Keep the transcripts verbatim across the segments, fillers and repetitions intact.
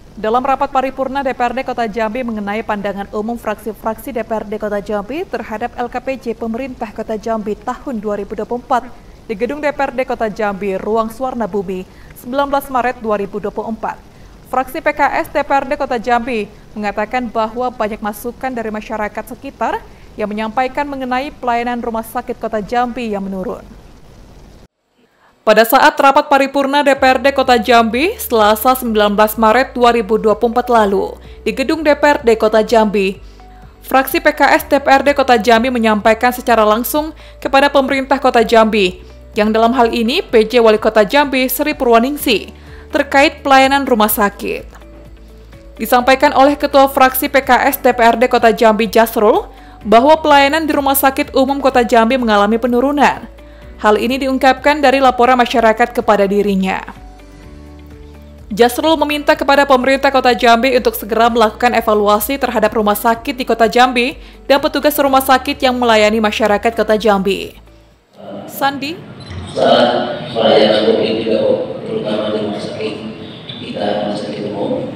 Dalam rapat paripurna D P R D Kota Jambi mengenai pandangan umum fraksi-fraksi D P R D Kota Jambi terhadap L K P J Pemerintah Kota Jambi tahun dua ribu dua puluh empat di Gedung D P R D Kota Jambi, Ruang Suwarna Bumi, sembilan belas Maret dua ribu dua puluh empat. Fraksi P K S D P R D Kota Jambi mengatakan bahwa banyak masukan dari masyarakat sekitar yang menyampaikan mengenai pelayanan rumah sakit Kota Jambi yang menurun. Pada saat rapat paripurna D P R D Kota Jambi, Selasa sembilan belas Maret dua ribu dua puluh empat lalu, di Gedung D P R D Kota Jambi, fraksi P K S D P R D Kota Jambi menyampaikan secara langsung kepada pemerintah Kota Jambi, yang dalam hal ini P J Wali Kota Jambi Sri Purwaningsi, terkait pelayanan rumah sakit. Disampaikan oleh Ketua Fraksi P K S D P R D Kota Jambi Jasrul, bahwa pelayanan di Rumah Sakit Umum Kota Jambi mengalami penurunan. Hal ini diungkapkan dari laporan masyarakat kepada dirinya. Jasrul meminta kepada pemerintah Kota Jambi untuk segera melakukan evaluasi terhadap rumah sakit di Kota Jambi dan petugas rumah sakit yang melayani masyarakat Kota Jambi. Sandi, saat pelayanan publik juga, terutama di rumah sakit kita, rumah sakit umum,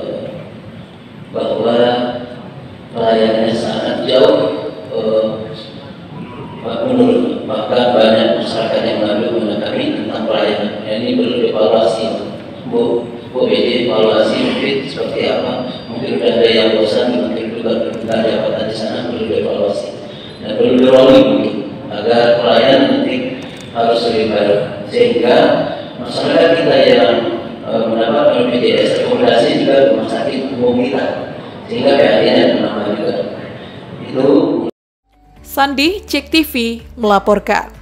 bahwa pelayanannya sangat jauh menurun. Maka banyak masyarakat yang mengadu kepada kami tentang pelayanan. Ini perlu dievaluasi, Bu, Bu B D, evaluasi mungkin seperti apa. Mungkin sudah ada yang bosan, mungkin juga tidak dapat di sana, perlu dievaluasi dan perlu dirolling mungkin agar pelayanan nanti harus lebih baik, sehingga masyarakat kita yang e, mendapat B P J S rekomendasi juga rumah sakit umum kita, sehingga P H D-nya menambah juga. Itu Sandi, Cek T V melaporkan.